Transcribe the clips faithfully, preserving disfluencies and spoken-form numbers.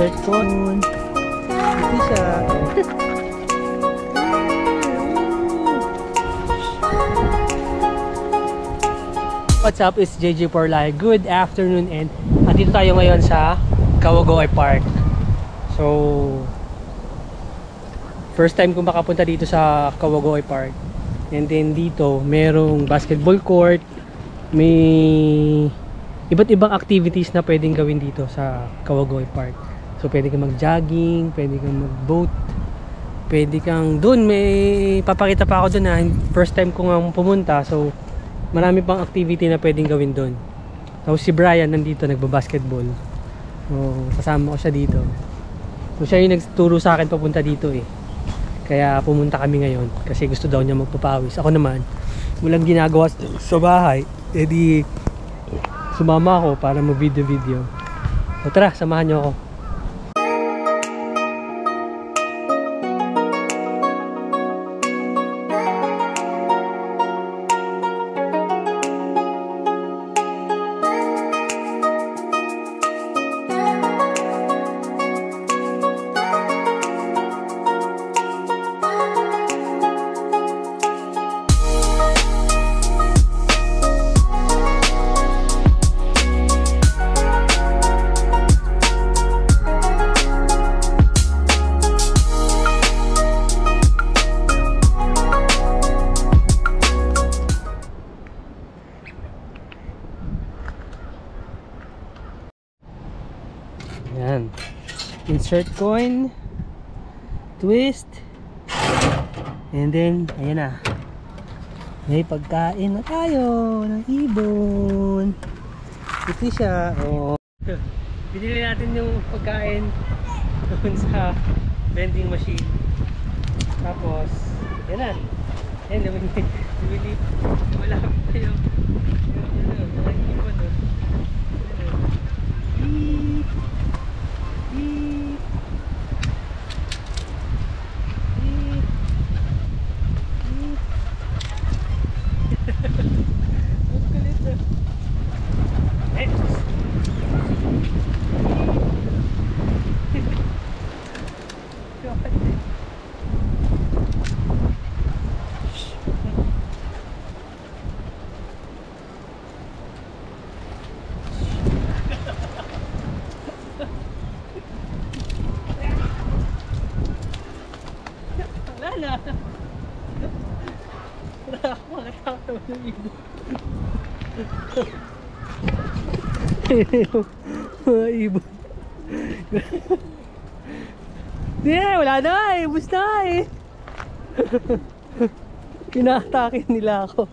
Insert ko. Ito siya. What's up, it's J J Porlay. Good afternoon, and andito tayo ngayon sa Kawagoe Park. So first time kong makapunta dito sa Kawagoe Park. And then dito merong basketball court, may iba't ibang activities na pwedeng gawin dito sa Kawagoe Park. So pwede kang mag-jogging, pwede kang mag-boat, pwede kang dun, may papakita pa ako dun na first time ko nga pumunta. So marami pang activity na pwedeng gawin dun. Tapos si Brian nandito nagbabasketball. So kasama ko siya dito. So siya yung nagturo sa akin papunta dito eh. Kaya pumunta kami ngayon kasi gusto daw niya magpapawis. Ako naman walang ginagawa sa bahay, edi sumama ako para mag video video. So tara, samahan niyo ako. Yan. Insert coin, twist, and then ayan na, may pagkain na tayo ng ibon. Ito siya. Oh. Binili natin yung pagkain doon sa vending machine. Tapos yan na, yan na, bibili. Malapit tayo yung ano, yung ibon doon. Wala na. Wala ako makatawa ng ibon. Mga ibon. Hindi, wala na eh. Ubus na eh. Kinatake nila ako.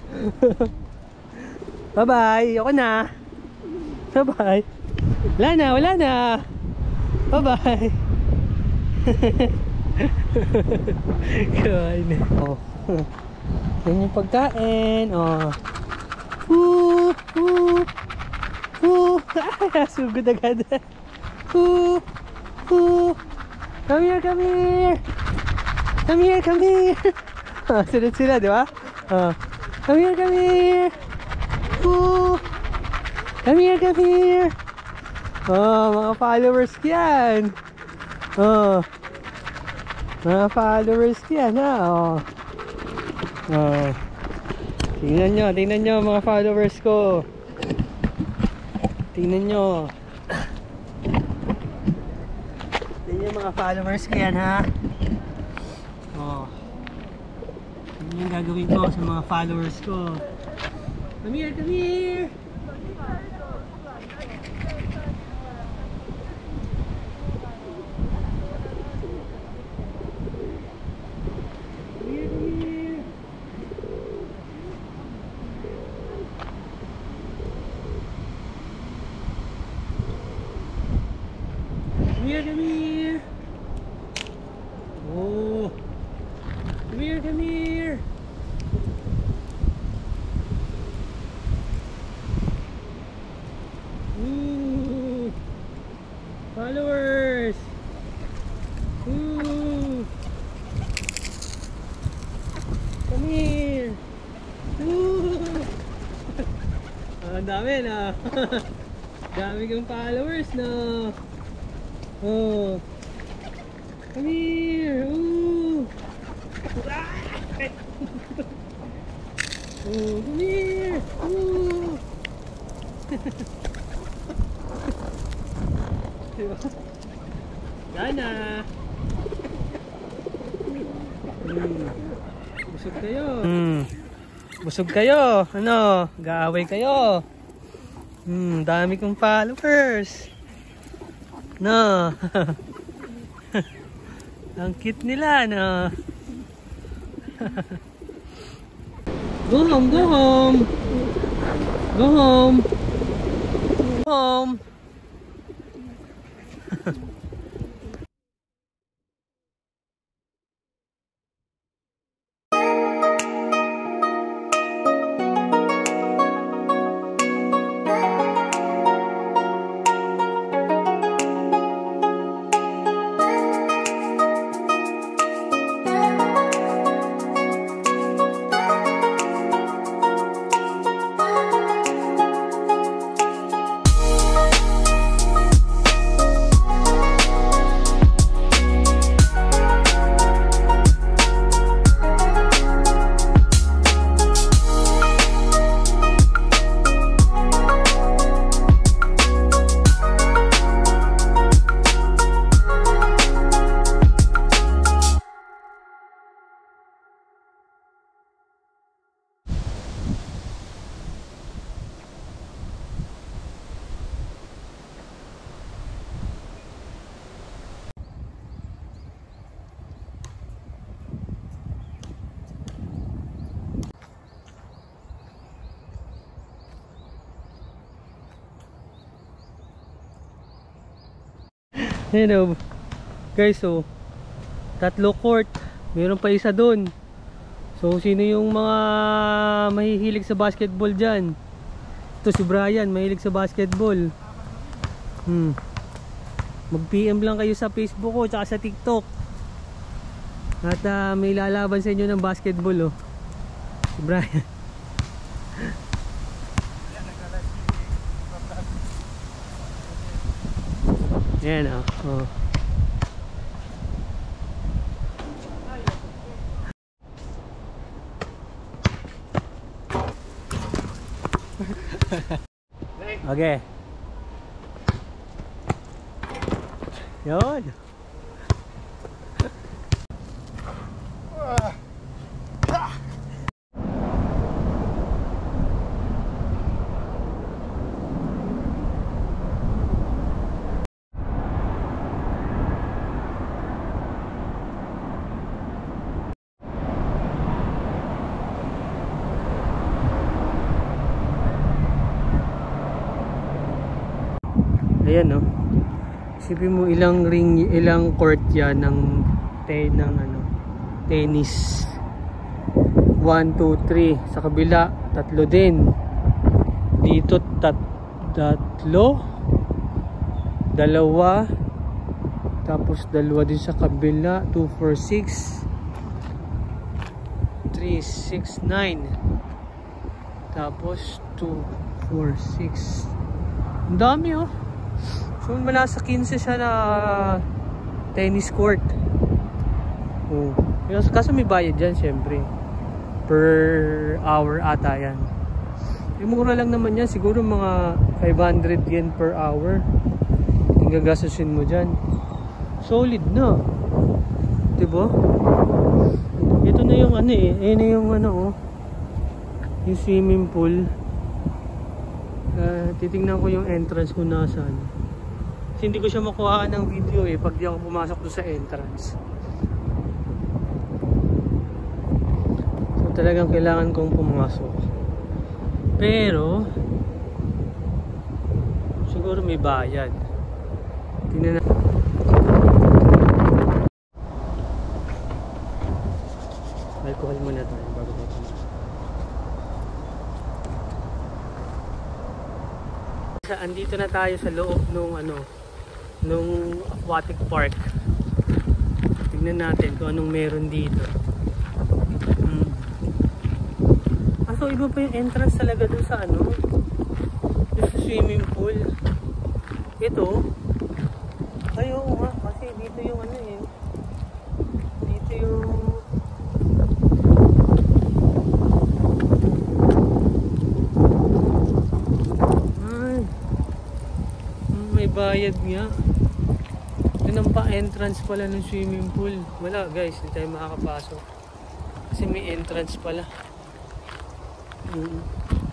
Bye bye. Ako na. Bye bye. Wala na, wala na. Bye bye. Kawain na. Oh. Yan yung pagkain. Oh. Woo! Woo! Woo! Ah, sugod agad. Woo! Woo! Come here, come here! Come here, come here! Ah, sunod sila, di ba? Ah. Come here, come here! Woo! Come here, come here! Oh, mga followers yan! Oh. Mga followers yan ha. Oh. Oh. Tingnan nyo, tingnan nyo mga followers ko. Tingnan nyo. Tingnan nyo mga followers ko yan ha. Oh. Tingnan yung gagawin ko sa mga followers ko. Come here, come here. Come here, come here. Oh. Come here, come here. Ooh. Followers. Ooh. Come here. Ooh. Ah, ang dami na. Dami kang followers na. Oh. Come here. Ooh. Oh, come here. Ooh. Gana. Hmm. Busog kayo. Hmm. Busog kayo. Ano? Gaaway kayo. Hmm, dami kong followers. No. Ang cute nila, no. Go home, go home. Go home. Go home. Hello guys, so tatlo court, meron pa isa dun. So sino yung mga mahihilig sa basketball dyan? Ito si Brian, mahilig sa basketball. hmm. Mag P M lang kayo sa Facebook ko tsaka sa TikTok. At uh, may lalaban sa inyo ng basketball, oh. Si Brian. Yan, oh. Oh. Okay. Yun. Ayan, no. Isipin mo ilang ring, ilang court yan ng te ng ano, tennis. one, two, three. Sa kabila, tatlo din. Dito tat tatlo. Dalawa. Tapos dalawa din sa kabila. two, four, six. three, six, nine. Tapos two, four, six. Ang dami, oh. So mula sa quince siya na tennis court. Oh. Kaso may bayad dyan syempre. Per hour ata yan. E, mura lang naman yan. Siguro mga five hundred yen per hour. Yung gagastusin mo dyan. Solid na. Diba? Ito na yung ano eh. Ayan na yung ano, oh. Yung swimming pool. Uh, titingnan ko yung entrance kung nasaan. Kasi hindi ko siya makuhaan ng video eh pag di ako pumasok doon sa entrance. So talagang kailangan kong pumasok. Pero siguro may bayad. Tingnan na. Alcohol muna tayo bago tayo pumasok. Andito na tayo sa loob nung ano, nung aquatic park. Tignan natin kung anong meron dito. Hmm. Ah, so iba pa yung entrance talaga dun sa ano, dun sa swimming pool. Ito, Ay, oo nga. Kasi dito yung ano eh. Dito yung... Ay. May bayad nga. Ito ang pa-entrance pala ng swimming pool. Wala guys, hindi tayo makakapasok. Kasi may entrance pala. Mm.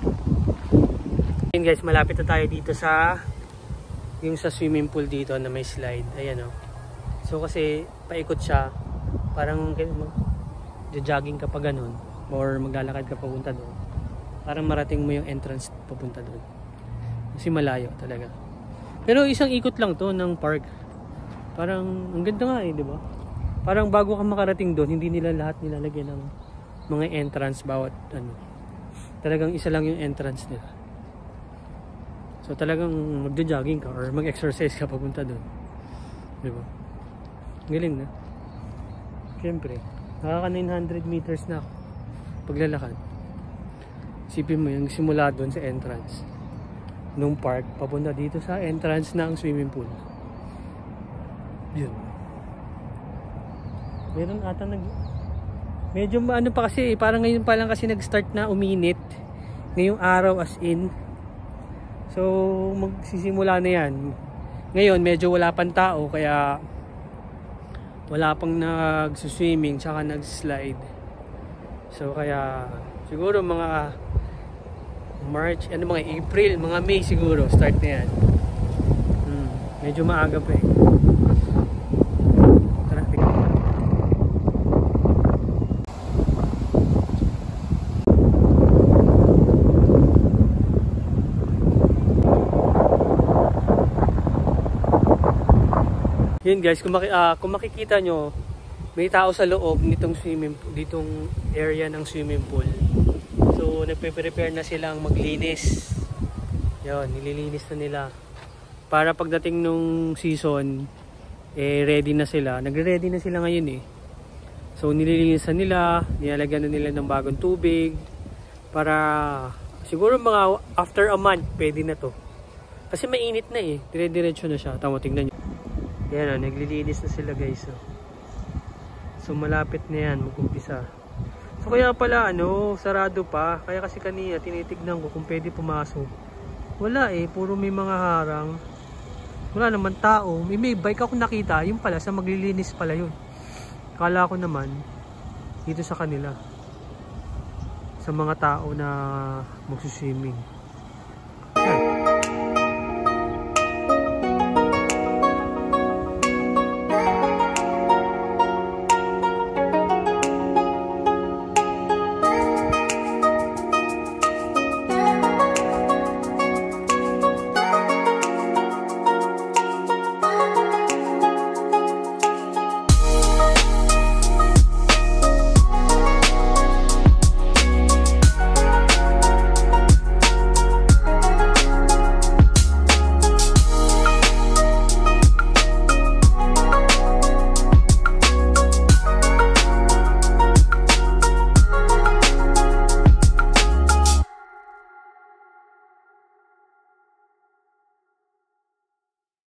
Ayun guys, malapit na tayo dito sa yung sa swimming pool dito na may slide. Ayan o. So kasi paikot siya. Parang mag-jogging ka pa ganun. Or maglalakad ka papunta doon. Parang marating mo yung entrance papunta doon. Kasi malayo talaga. Pero isang ikot lang to ng park. Parang ang ganda nga eh, di ba? Parang bago ka makarating doon, hindi nila lahat nilalagyan ng mga entrance bawat ano. Talagang isa lang yung entrance nila. So talagang magjo-jogging ka or mag-exercise ka papunta doon. Di ba? Galing na. Siyempre, nakaka nine hundred meters na ako paglalakad. Isipin mo yung simula doon sa entrance nung park, papunta dito sa entrance ng swimming pool. Yun. Meron ata nag... Medyo ano pa kasi, parang ngayon pa lang kasi nag-start na uminit. Ngayong araw as in. So, magsisimula na yan. Ngayon, medyo wala pang tao, kaya wala pang nag-swimming, tsaka nag-slide. So, kaya siguro mga March, ano mga April, mga May siguro, start na yan. Hmm, medyo maaga pa eh. Traffic. Yun guys, kung, maki, uh, kung makikita nyo, may tao sa loob nitong swimming pool, ditong area ng swimming pool. So, nagpe-prepare na silang maglinis. Yun, nililinis na nila. Para pagdating nung season, eh, ready na sila. Nagre-ready na sila ngayon eh. So, nililinis na nila, nilalagyan na nila ng bagong tubig. Para, siguro mga after a month, pwede na to. Kasi mainit na eh. Dire-diretso na siya. Tama, tingnan nyo. Yan o, naglilinis na sila guys. Oh. So malapit na yan, mag-umpisa. So kaya pala ano, sarado pa. Kaya kasi kanina tinitignan ko kung pwede pumasok. Wala eh, puro may mga harang. Wala naman tao. May, may bike ako nakita, yung pala sa maglilinis pala yun. Kala ko naman dito sa kanila. Sa mga tao na magsuswimming.